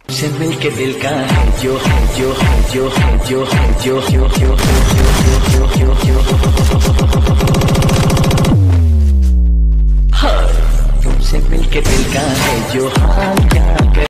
से मिलके दिल का है जो है जो है जो है जो है जो जो जो जो जो जो तुमसे मिलके दिल का है जो हाँ क्या